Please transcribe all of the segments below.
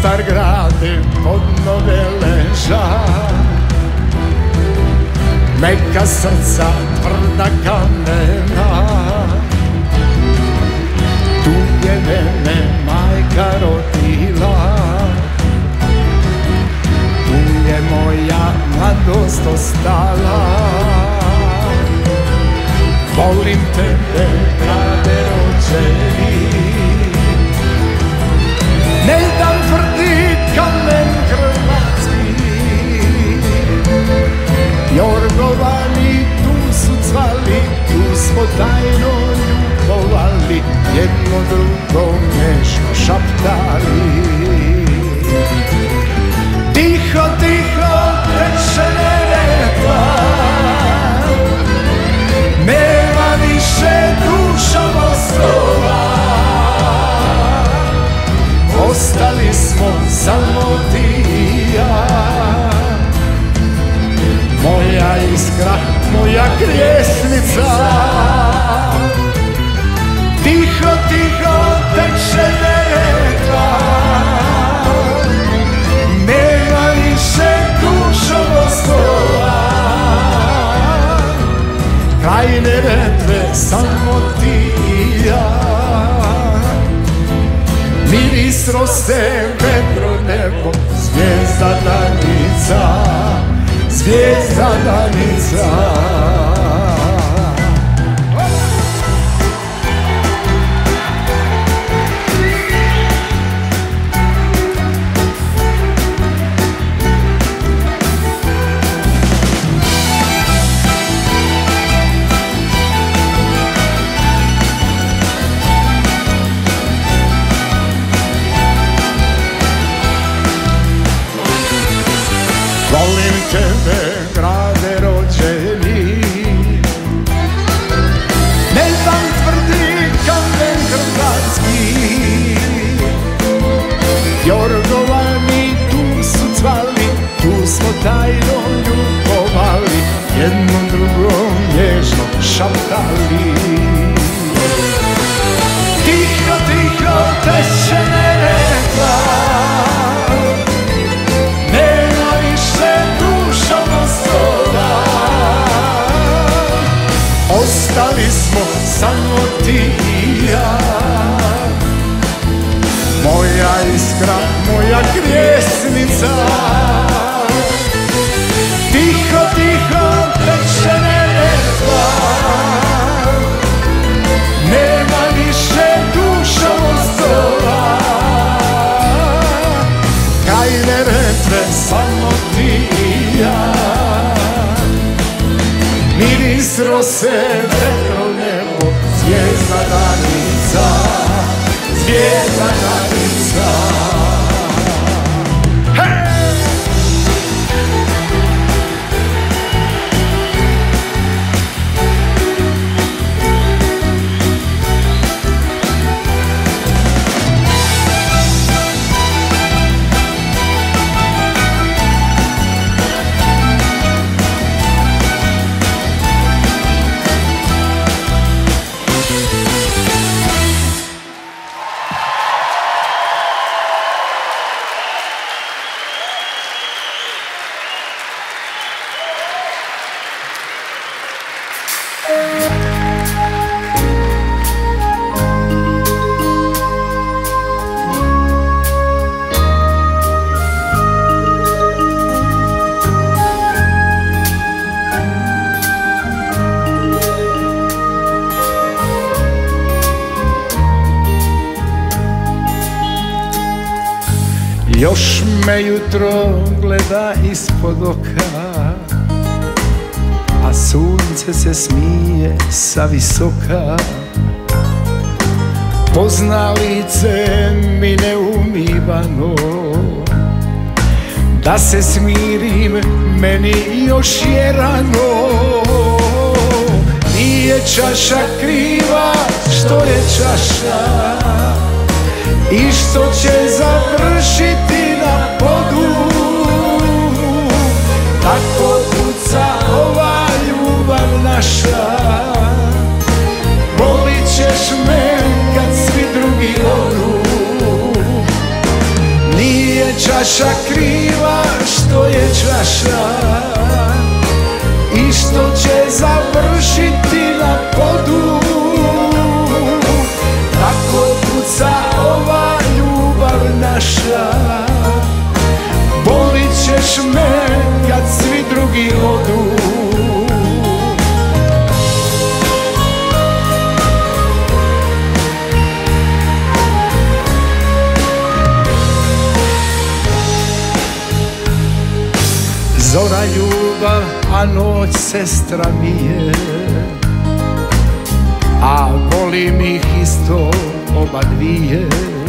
star grade pod nove leža, meka srca tvrda kamena. Tu je mene majka rodila, tu je moja mladost ostala. Volim tebe, grade rođeni, ne dam tvrdi kamen hrvatski. Jorgovani tu su cvali, tu smo tajno ljubovali, jedno drugom nešto šaptali. Tiho, tiho teče Neretva, nema više duša mostova. Ostali smo samo ti i ja, moja iskra, moja krijesnica. Tiho, tiho teče Neretva, nema više duša mostova. Kraj Neretve samo ti i ja, miris rose, vedro nebo, zvijezda danica, zvijezda danica. Volim tebe, grade rođeni, ne dam tvrdi kamen hrvatski. Jorgovani tu su cvali, tu smo tajno ljubovali, jednom drugom nježno šaptali. Tiho, tiho teče Neretva, ostali smo samo ti i ja, moja iskra, moja krijesnica. Tiho, tiho teče Neretva, nema više duša mostova. Kraj Neretve samo ti i ja, miris rose, vedro nebo, zvijezda danica, zvijezda danica. Još me jutro gleda ispod oka, a sunce se smije sa visoka. Pozna lice mi neumivano, da se smirim meni još je rano. Nije čaša kriva što je čaša i što će završiti na podu. Tako puca ova ljubav naša, volit ćeš me kad svi drugi odu. Nije ljubav, a noć sestra mi je, a volim ih isto oba dvije.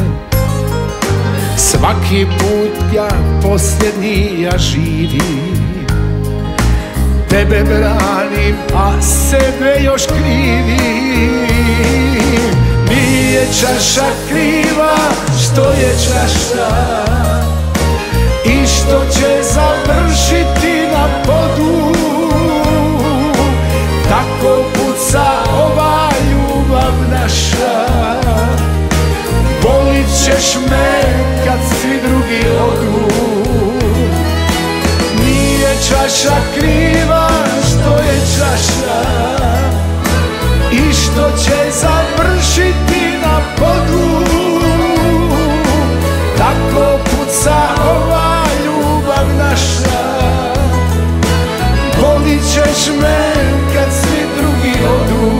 Svaki put ja posljednji ja živim, tebe branim, a sebe još krivim. Nije čaša kriva što je čaša i što će završiti na podu. Tako puca ova ljubav naša, volit ćeš me kad svi drugi odu. Nije čaša kriva što je čaša i što će završiti na podu. Tako puca ova ljubav naša, volit ćeš me kad svi drugi odu.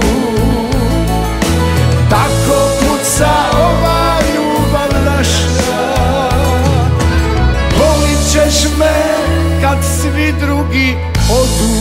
Tako puca ova ljubav naša, volit ćeš me kad svi drugi odu.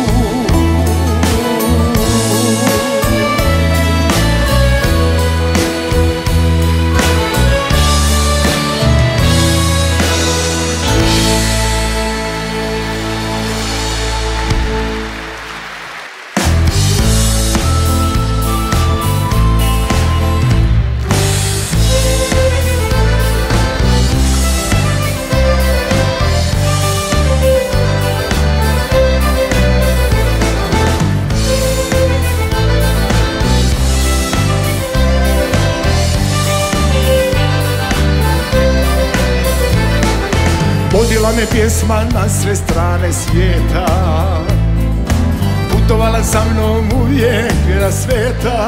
Vodila me pjesma na sve strane svijeta, putovala sa mnom uvijek na sveta.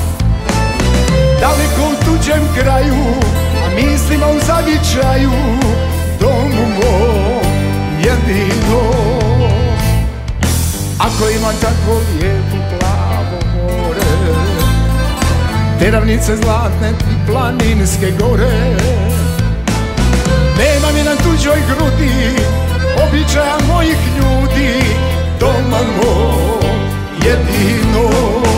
Daleko u tuđem kraju, a mislima u zavičaju, domu mom jedinom. Ako imam tako lijepo plavo more, te ravnice zlatne i planinske gore, nema mi na tuđoj grudi običaja mojih ljudi, doma moj jedino.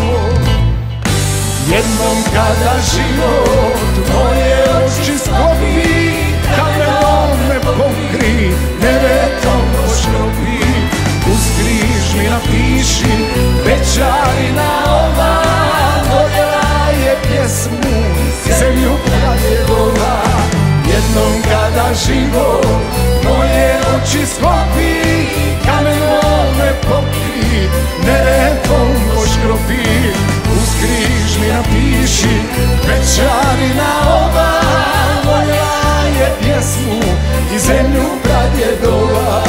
Jednom kada život moje oči sklopi, kamenom me pokri, neretom oškropi. Uz križ mi napiši, večarina ova, voljela je pjesmu, zemlju pradjedova. Jednom kada život moje oči sklopi, kamenom me pokri, neretom oškropi. Uz križ mi napiši, večarina ova, voljela je pjesmu i zemlju pradjedova.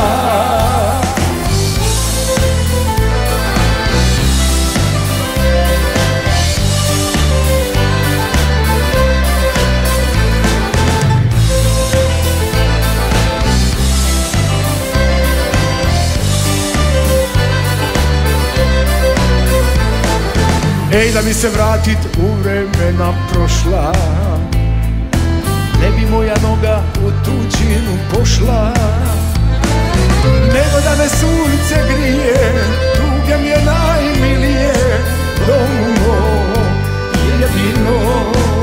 Ej, da mi se vratit u vremena prošla, ne bi moja noga u tuđinu pošla. Nego da me sunce grije, tuge mi je najmilije, domu moj jedino.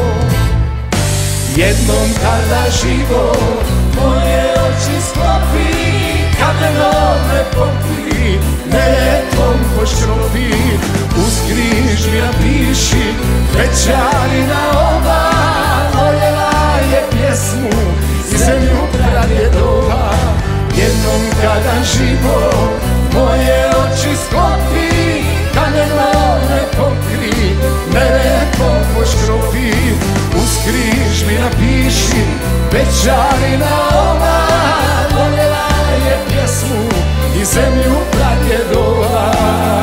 Jednom kada život moje oči sklopi, kamenom me pokri, neretom poškropi. Uz križ mi napiši, večarina ova, voljela je pjesmu i zemlju pradjedova. Jednom kada život moje oči sklopi, kamenom me pokri, neretom poškropi. Uz križ mi napiši, večarina ova, voljela je pjesmu i zemlju pradjedova.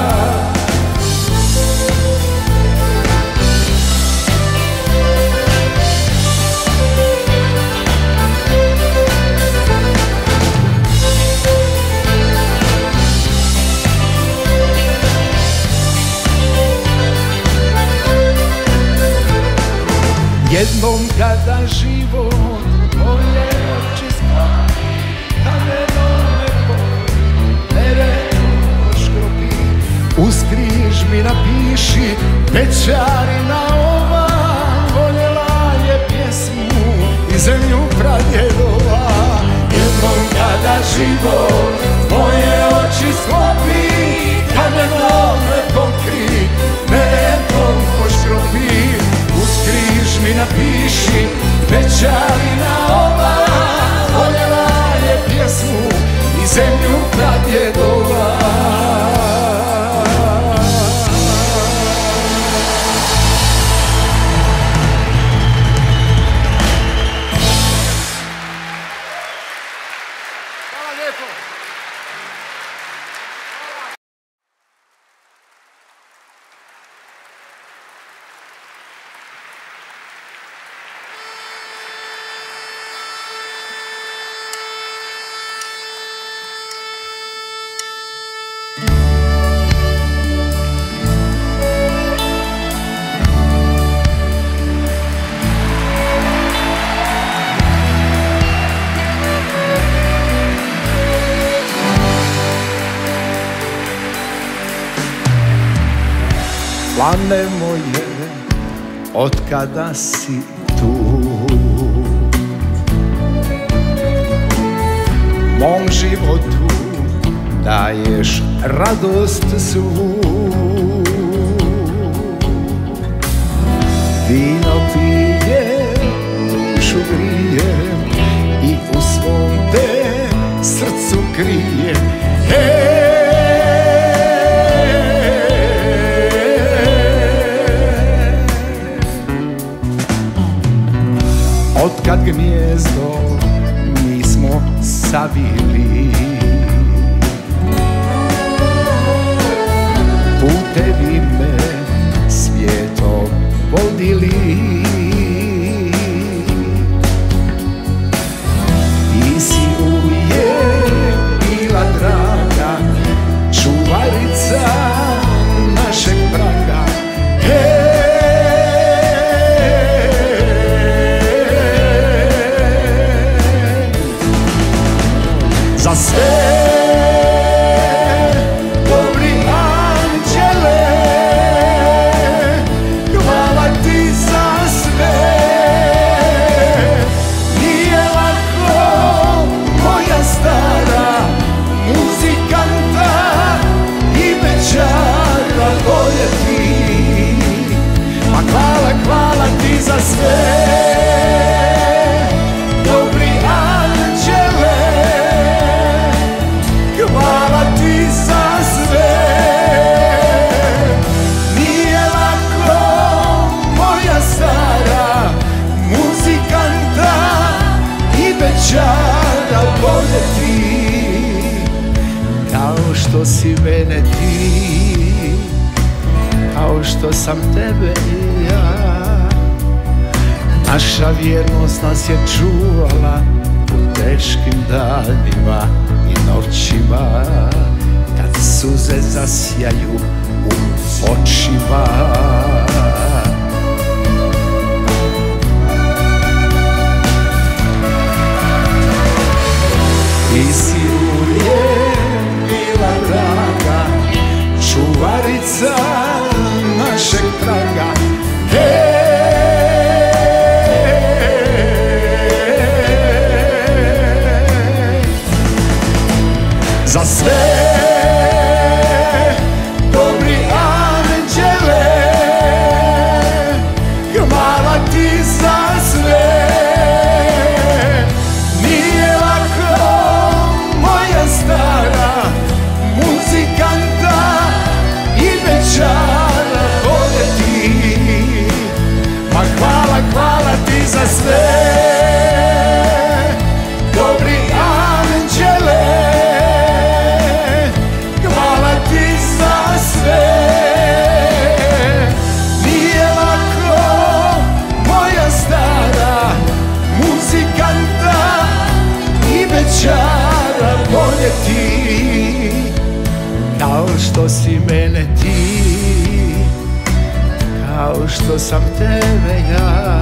Jednom kada život moje oči sklopi, kamenom me pokri, mi napiši, bećarina ova voljela je pjesmu i zemlju pradjedova. Jednom kada život tvoje oči sklopi, kamenom me pokri, netom poškropi. Uz križ mi napiši, bećarina ova voljela je pjesmu i zemlju pradjedova. Plane moje, otkada si tu, mom životu daješ radost svu. Vino pije, dušu grije i u svom te srcu krije. Otkad gnjezdo nismo savili, putevi me svijetom vodili. Ti si uvijek bila draga, čuvarica našeg praga. Za sve dobri anđele, hvala ti za sve. Nije lako moja stara muzikanta i bećara voljeti. Ma hvala, hvala ti za sve. Hvala ti za sve. Nije lako moja stara muzikanta i bećara voljeti. Kao što si mene ti, kao što sam tebe i ja. Naša vjernost nas je čuvala u teškim danima i noćima, kad suze zasjaju u očima. Ti si uvijek bila draga, čuvarica našeg praga. Za sve dobri anđele, hvala ti za sve. Nije lako moja stara muzikanta i bećara voljeti. Ma hvala, hvala ti za sve. Dobri anđele, nije lako moja stara muzikanta i bećara voljeti. Kao što si mene ti, kao što sam tebe ja.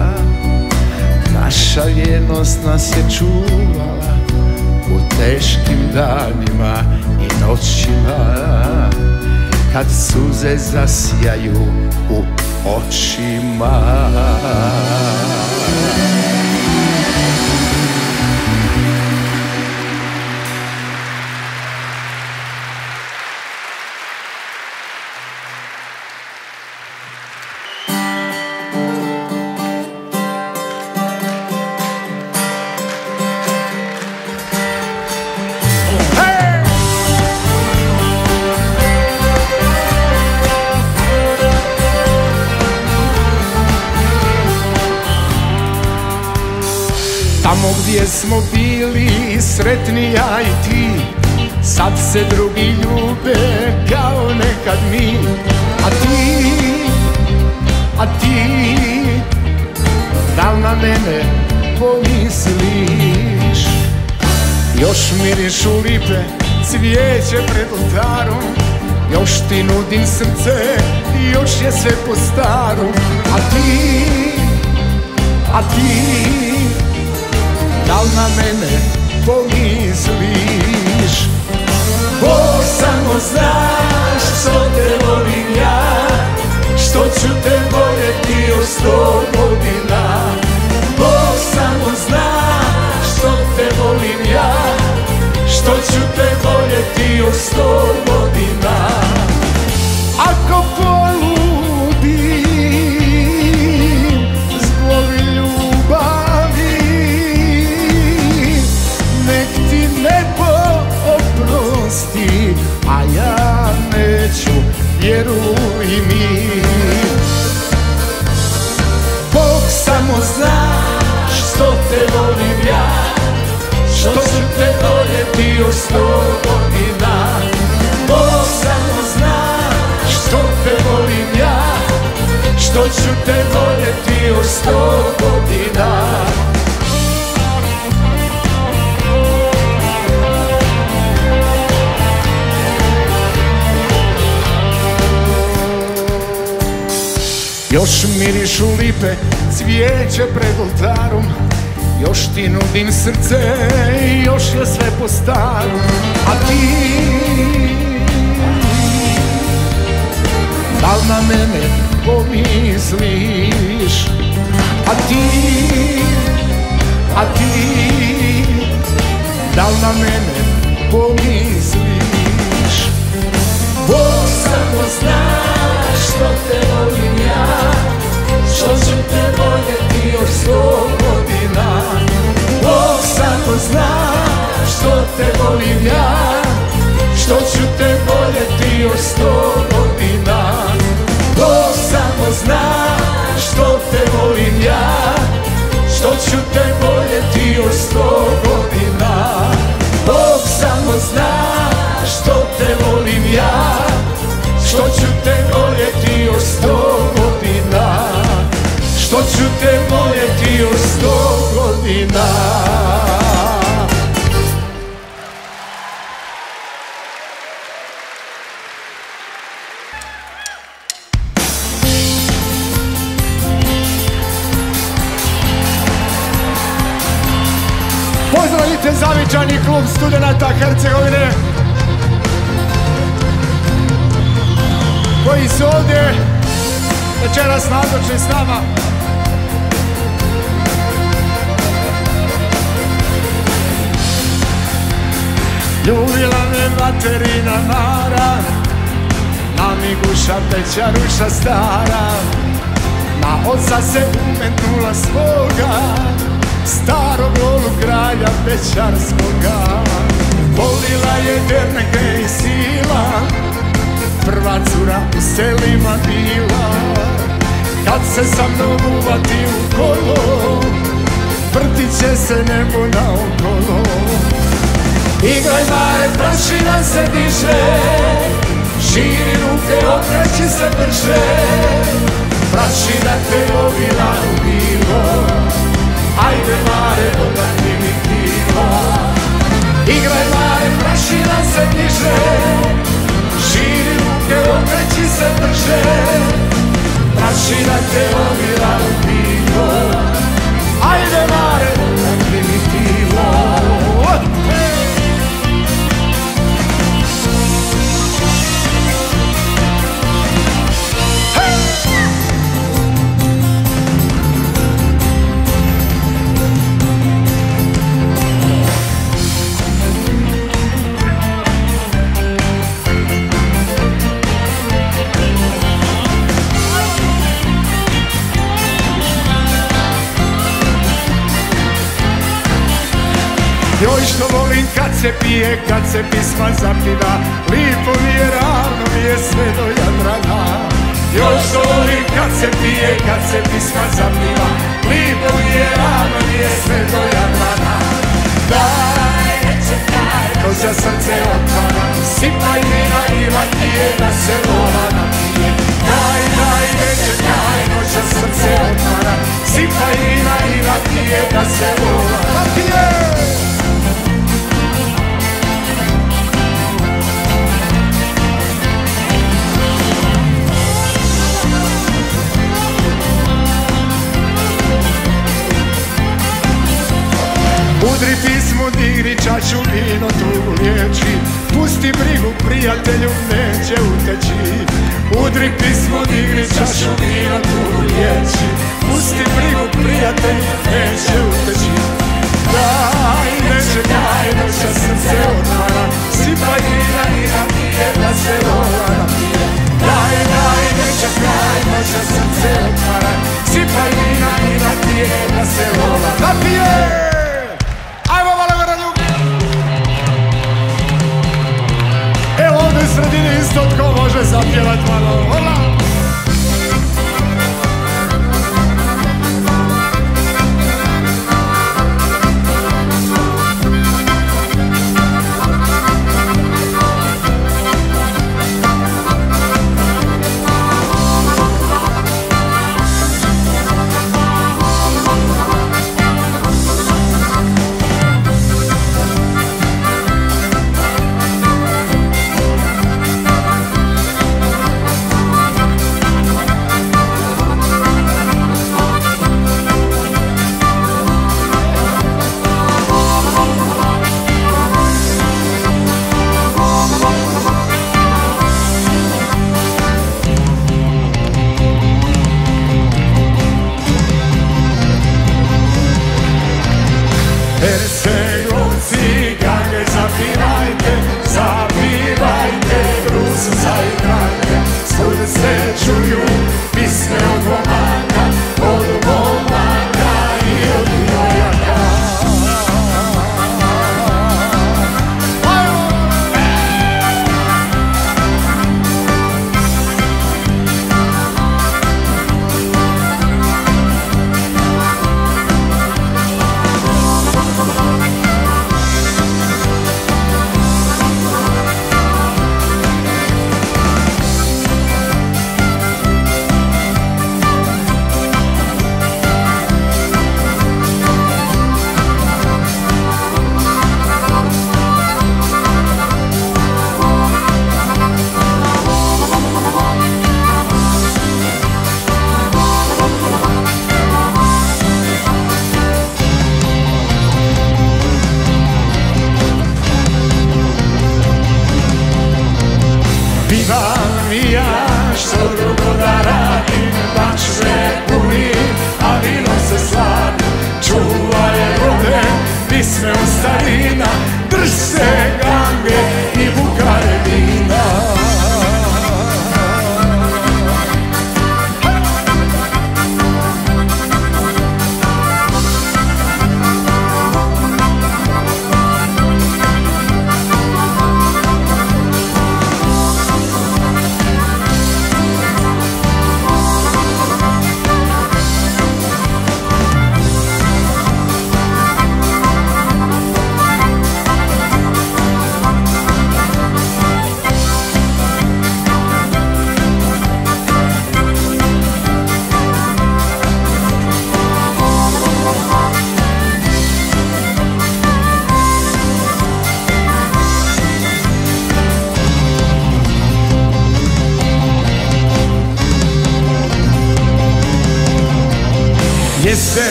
Naša vjernost nas je čuvala u teškim danima i noćima, kad suze zasjaju u očima. Tamo gdje smo bili sretni ja i ti, sad se drugi ljube kao nekad mi. A ti, da li na mene pomisliš? Još mirišu lipe, cvijeće pred oltarom, još ti nudim srce, još je sve po starom. A ti, da li na mene pomisliš? Bog samo znaš što te volim ja, što ću te voljeti još 100 godina. Bog samo znaš što te volim ja, što ću te voljeti još 100 godina. Ako polubim zbog ljubavi, nek ti nebo oprosti, a ja neću, vjeruj mi. Bog samo znaš što te volim ja, što ću te voljeti još 100 godina. Bog samo znaš što te volim ja, što ću te voljeti još 100 godina. Još mirišu lipe, cvijeće pred oltarom, još ti nudim srce, još je sve po starom. A ti, da li na mene pomisliš? A ti, da li na mene pomisliš? Bog samo znaš što te volim ja, što ću te voljeti još 100 godina. Bog samo znaš što te volim ja, što ću te voljeti još 100 godina. Bog samo znaš što te volim ja, što ću te voljeti još 100 godina. Bog samo znaš što te volim ja, što ću te voljeti još 100 godina. Što ću te voljeti još 100 godina. Pozdravite zavičani klub studenata Hercegovine koji su ovdje večeras nazočni s nama. Ljubila me materina Mara, na Miguša Pećaruša stara, na oca se umetnula svoga, starog Lolu kralja Pećarskoga. Volila je derneke i sila, prva cura u selima bila. Kad se sa mnom uvati u kolo, vrtit će se nebo naokolo. Igraj mare, prašina se diže, širi ruke, okreći se brže. Prašina te lovila u bilo, ajde mare, odahni mi krilo. Igraj mare, prašina se diže, širi ruke, okreći se brže. Prašina te lovila u bilo, ajde mare, odahni mi krilo. se pije, kad se pisma zapiva, lipo mi je, ravno mi je sve do Jadrana. Još volim kad se pije, kad se pisma zapiva, lipo mi je, ravno mi je sve do Jadrana. Daj, nečekaj, noća srce otvara, sipaj vina i rakije da se vola napije. Daj, nečekaj, noća srce otvara, sipaj vina i rakije da se vola napije. Udri pismu, digri čašu, vino tu liječi, pusti brigu, prijatelju, neće uteći. Udri pismu, digri čašu, vino tu liječi, pusti brigu, prijatelju, neće uteći. Daj, nečekaj, noća srce otvara, sipaj vina i napije da se vola napije. Daj, nečekaj, noća srce otvara, sipaj vina i napije da se vola napije. Evo ovdje u sredini isto tko može zapjevat malo. Hola! Hercegovci, gange, zapivajte, zapivajte, brus zaigrajte. Svud se čuju pisme od momaka, od momaka i od jojaka. Bivam i ja što drugo da radim, bačve punim, a vino se sladi. Čuvaj rode, pisme u starina, drž se gange i bukare vina.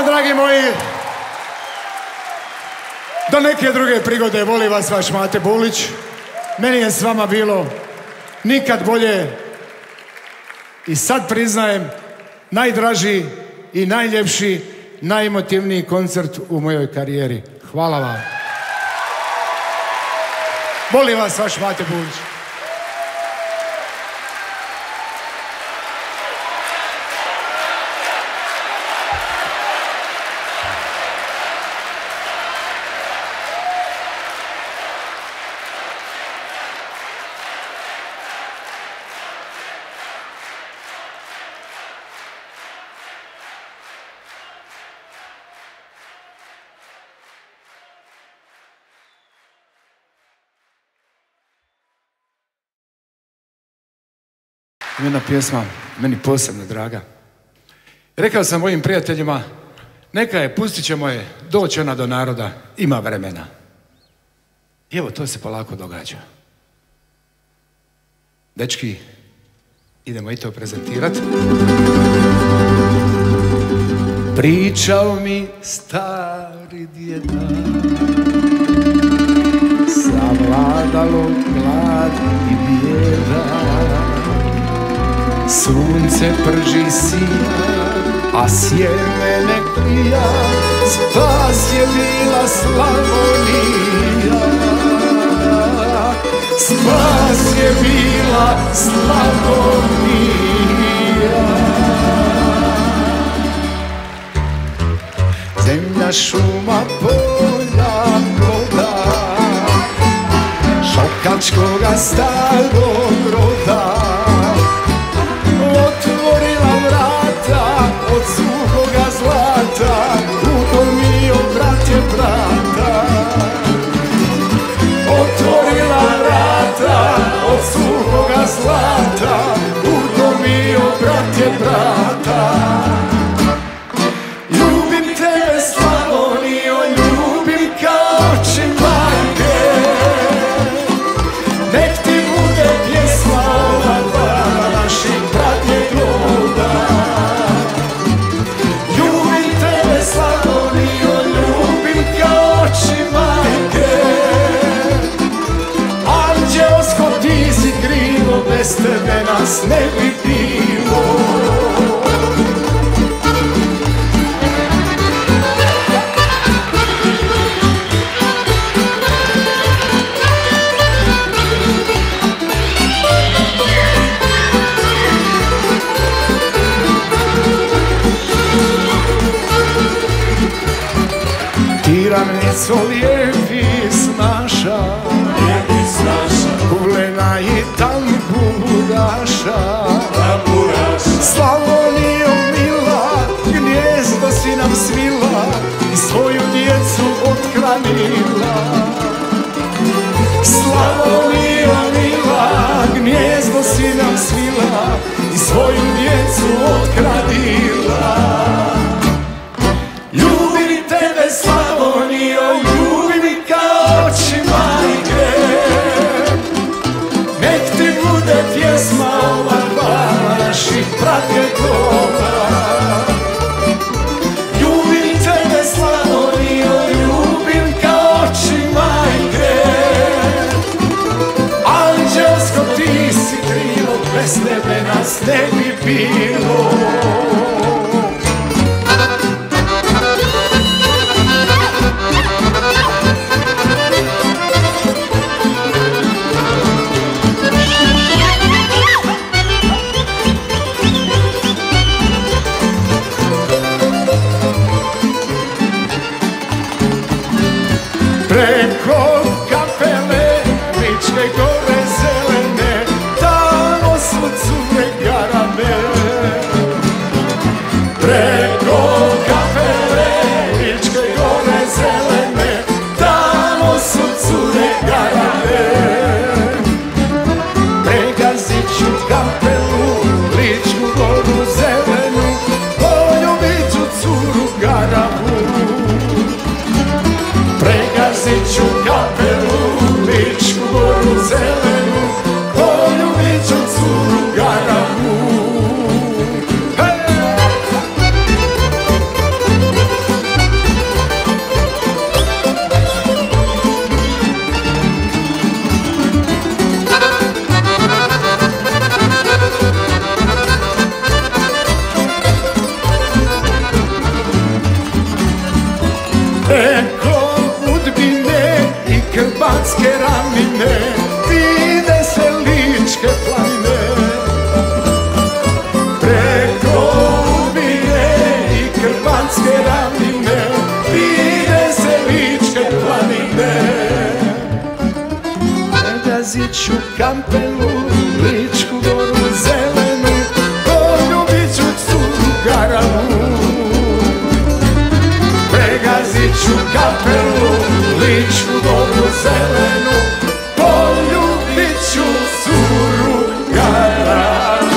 dragi moji, do neke druge prigode, voli vas vaš Mate Bulić. Meni je s vama bilo nikad bolje i sad priznajem najdraži i najljepši, najemotivniji koncert u mojoj karijeri. Hvala vam. Voli vas vaš Mate Bulić. Jedna pjesma, meni posebno draga. Rekao sam mojim prijateljima, neka je, pustit ćemo je, doći ona do naroda, ima vremena. I evo, to se polako događa. Dečki, idemo i to prezentirati. Pričao mi stari djeda, savladalo glad i bijeda. Sunce prži sija, a sjeme ne klija, spas je bila Slavonija. Spas je bila Slavonija. Zemlja, šuma, polja, voda, šokačkoga starog roda, otvorila vrata od suhoga zlata, udomio brat je brata. Otvorila vrata od suhoga zlata, udomio brat je brata. Ljubim tebe Slavonijo, ljubim kao oči majke, nek ti bude pjesma ova dva naših pratnje gloda. Ljubim tebe Slavonijo, ljubim kao oči majke, anđelsko ti si krivo, bez tebe nas ne bi bilo. Tiranico lijepi snaša, kuvlena i tamburaša. Slavonijo mila, gnjezdo si nam svila i svoju djecu othranila. Slavonijo mila, gnjezdo si nam svila i svoju djecu othranila. Ljubim tebe Slavonijo, ljubim kao oči majke, nek ti bude pjesma ova dva naših pratnje gloda. Ljubim tebe Slavonijo, ljubim kao oči majke, anđelsko ti si krivo, bez tebe nas ne bi bilo. Preko kapele, Ličke gore zelene, tamo su cure garame. Preko kapele, Ličke gore zelene, tamo su cure garame. Pregazit ću kapelu, Ličku goru zelenu, poljubit ću curu garamu. Pregazit ću kapelu, Ličku goru zelenu, poljubit ću curu garamu. Preko Udbine i Krbanske ravnine vide se Ličke planine. Preko Udbine i Krbanske ravnine vide se Ličke planine. Pregazit ću kampelu, Ličku goru zelenu, poljubit ću curu Garavu. Pregazit ću kapelu, Ličku goru zelenu, poljubit ću curu Garavu.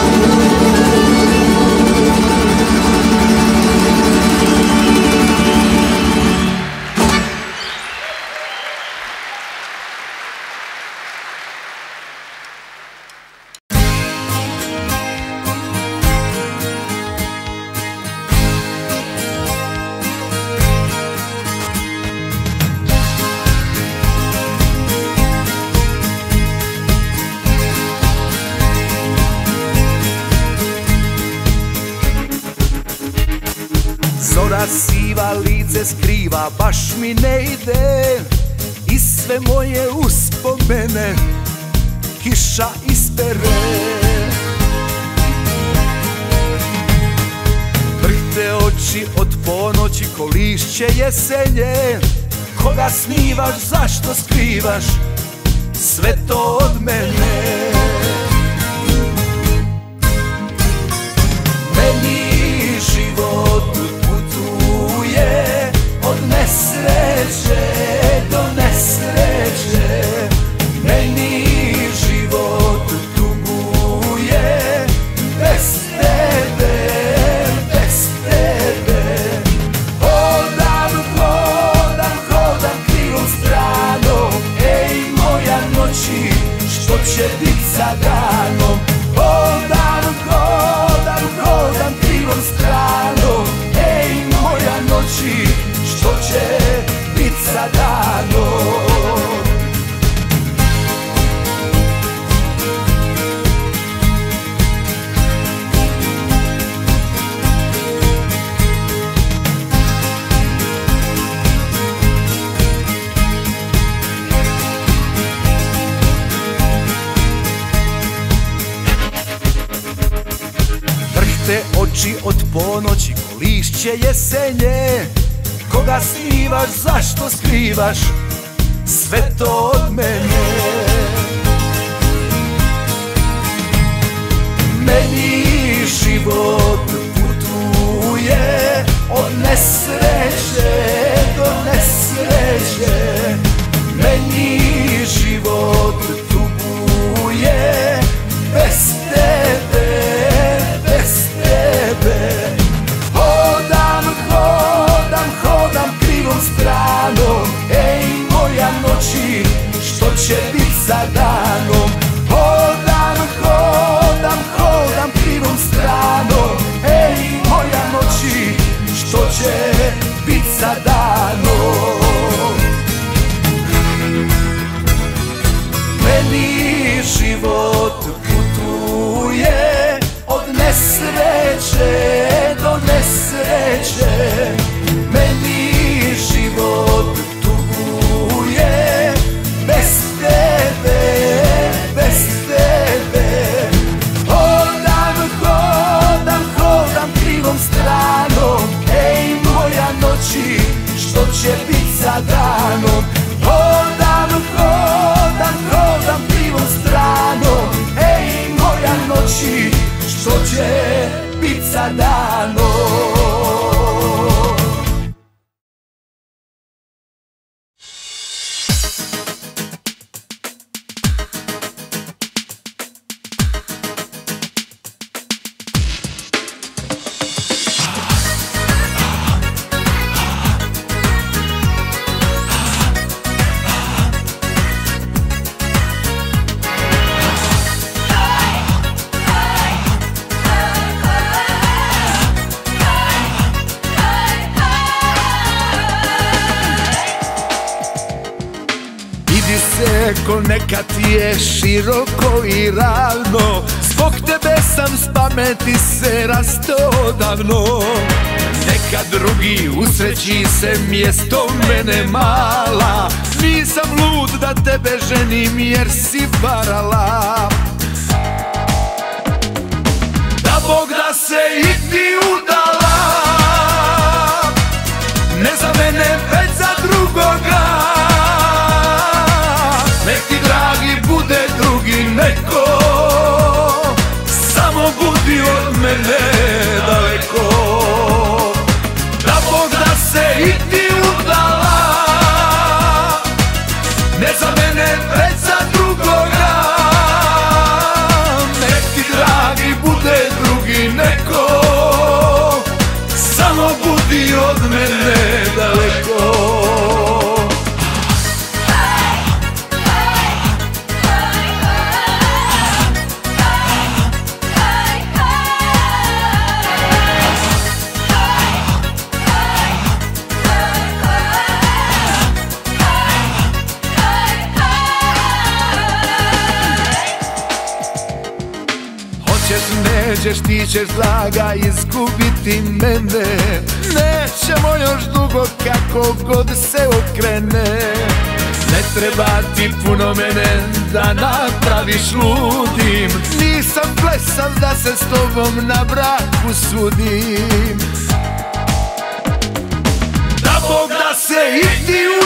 Zora siva lice skriva, baš mi ne ide, i sve moje uspomene kiša ispere. Vrhte oči od ponoći ko lišće jesenje, koga snivaš, zašto skrivaš sve to od mene? Meni život putuje od nesreće do nesreće, meni život tuguje bez tebe, bez tebe. Hodam, hodam, hodam krivom stranom, ej moja noći, što će bit sa danom? Hodam, hodam, hodam krivom stranom, ej moja noći, što će bit sa danom? Vrhte oči od ponoći ko lišće jesenje, koga snivaš, zašto skrivaš sve to od mene? Meni život putuje od nesreće do nesreće, meni život tuguje bez tebe, bez tebe. Hodam, hodam, hodam krivom stranom, ej moja noći, što će bit sa danom? Hodam, hodam, hodam krivom stranom, ej moja noći, što će bit sa danom? Meni život putuje od nesreće do nesreće, meni život tuguje bez tebe, bez tebe. Hodam, hodam, hodam krivom stranom, ej moja noći, što će bit sa danom? Hodam, hodam, hodam krivom stranom, ej moja noći, što će bit sa danom? Ko nekad je široko i ravno, zbog tebe sam s pameti se rastao davno. Neka neka drugi usreći se mjesto mene mala. Nisam lud da tebe ženim jer si varala. Da Bog da se i ti udala, ne za mene već za drugoga. Nek ti dragi bude drugi neko, samo budi od mene daleko. Da Bog da se i ti udala, ne za mene već za drugoga. Nek ti dragi bude drugi neko, samo budi od mene daleko. Nećeš, ti ćeš draga izgubiti mene. Nećemo još dugo kako god se okrene. Ne treba ti puno mene da napraviš ludim. Nisam blesav da se s tobom na braku sudim. Da Bog da se i ti